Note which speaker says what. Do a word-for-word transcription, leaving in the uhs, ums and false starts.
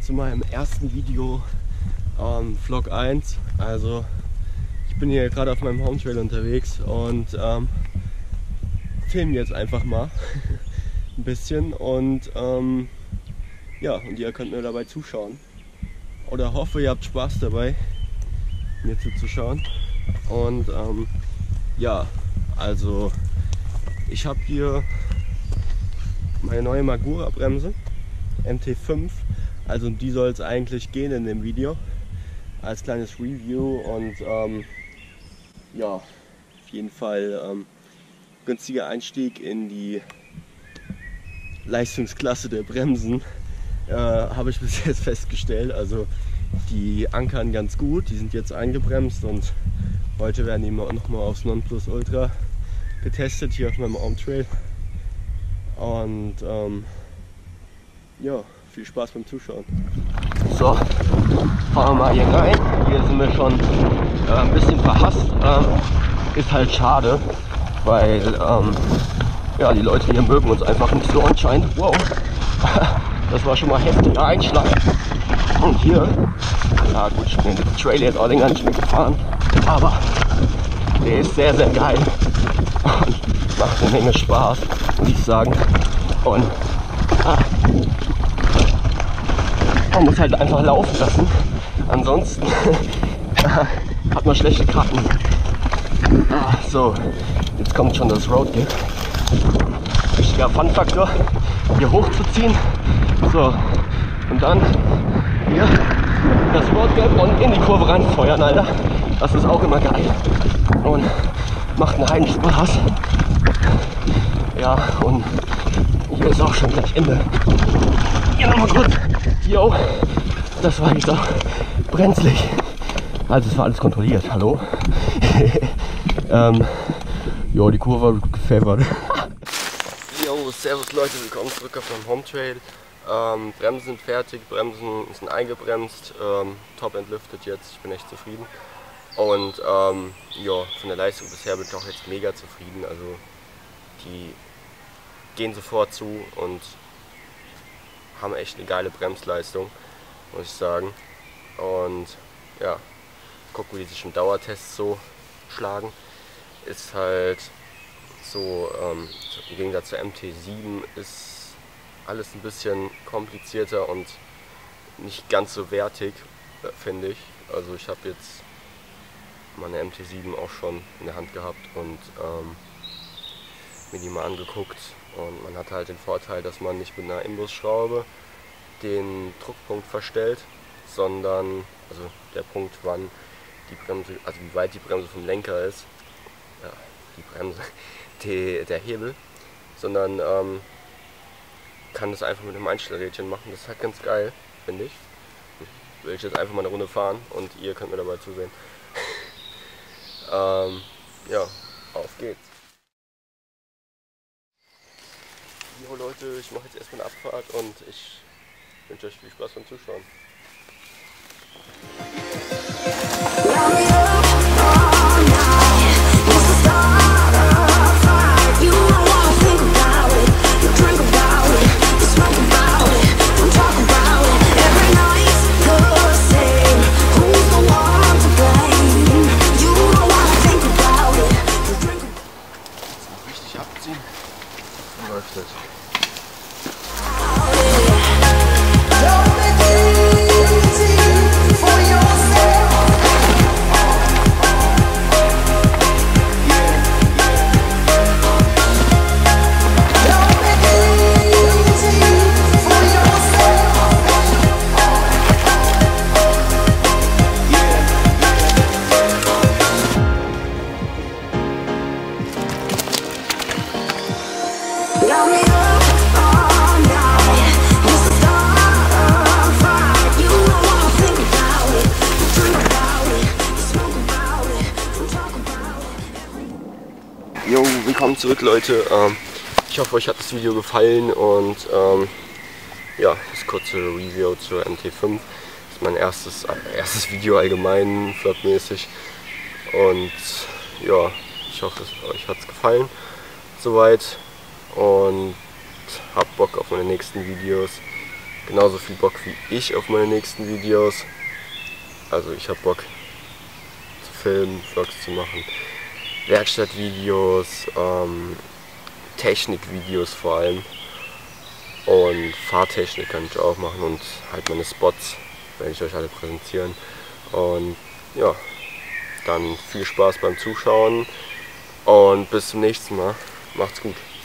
Speaker 1: zu meinem ersten Video, ähm, Vlog eins. Also ich bin hier gerade auf meinem Home Trail unterwegs und ähm, filme jetzt einfach mal ein bisschen und ähm, ja, und ihr könnt mir dabei zuschauen. Oder hoffe, ihr habt Spaß dabei, mir zuzuschauen. Und ähm, ja, also ich habe hier meine neue Magura Bremse, M T fünf. Also um die soll es eigentlich gehen in dem Video, als kleines Review. Und ähm, ja, auf jeden Fall ähm, günstiger Einstieg in die Leistungsklasse der Bremsen, äh, habe ich bis jetzt festgestellt. Also die ankern ganz gut, die sind jetzt eingebremst und heute werden die nochmal aufs Nonplusultra getestet hier auf meinem Home Trail. Und ähm, ja, viel Spaß beim Zuschauen. So, fahren wir mal hier rein. Hier sind wir schon äh, ein bisschen verhasst. Ähm, ist halt schade, weil ähm, ja, die Leute hier mögen uns einfach nicht so anscheinend. Wow, das war schon mal heftiger Einschlag. Und hier, ja gut, ich bin den Trail jetzt auch länger nicht mehr gefahren, aber der ist sehr, sehr geil und macht eine Menge Spaß, muss ich sagen. Und ah, man muss halt einfach laufen lassen, ansonsten hat man schlechte Karten. Ah, so, jetzt kommt schon das Road Grip. Richtiger Fun-Faktor, hier hochzuziehen. So, und dann hier das Road Grip und in die Kurve reinfeuern, Alter. Das ist auch immer geil und macht einen heiden Spaß. Ja, und hier ist auch schon gleich Ende. Hier nochmal kurz. Jo, das war jetzt auch brenzlig. Also es war alles kontrolliert, hallo. ähm, jo, die Kurve war gut gefavert. Jo, servus Leute, willkommen zurück auf meinem Home Trail. Ähm, Bremsen sind fertig, Bremsen sind eingebremst, ähm, top entlüftet jetzt, ich bin echt zufrieden. Und ähm, ja, von der Leistung bisher bin ich auch jetzt mega zufrieden. Also die gehen sofort zu und haben echt eine geile Bremsleistung, muss ich sagen. Und ja, gucken, wie die sich im Dauertest so schlagen. Ist halt so, ähm, im Gegensatz zur M T sieben ist alles ein bisschen komplizierter und nicht ganz so wertig, äh, finde ich. Also ich habe jetzt meine M T sieben auch schon in der Hand gehabt und ähm, mir die mal angeguckt. Und man hat halt den Vorteil, dass man nicht mit einer Imbusschraube den Druckpunkt verstellt, sondern also der Punkt, wann die Bremse, also wie weit die Bremse vom Lenker ist, ja, die Bremse, die, der Hebel, sondern ähm, kann das einfach mit einem Einstellrädchen machen. Das ist halt ganz geil, finde ich. Will ich jetzt einfach mal eine Runde fahren und ihr könnt mir dabei zusehen. ähm, ja, auf geht's. Jo Leute, ich mache jetzt erstmal eine Abfahrt und ich wünsche euch viel Spaß beim Zuschauen. Richtig abziehen, dann läuft das. Jo, willkommen zurück Leute. Ähm, ich hoffe euch hat das Video gefallen und ähm, ja, das kurze Review zur M T fünf. Das ist mein erstes, erstes Video allgemein, vlogmäßig. Und ja, ich hoffe euch hat es gefallen soweit und habt Bock auf meine nächsten Videos. genauso viel Bock wie ich auf meine nächsten Videos. Also ich habe Bock zu filmen, Vlogs zu machen, Werkstattvideos, ähm, Technikvideos vor allem. Und Fahrtechnik kann ich auch machen und halt meine Spots werde ich euch alle präsentieren. Und ja, dann viel Spaß beim Zuschauen und bis zum nächsten Mal. Macht's gut.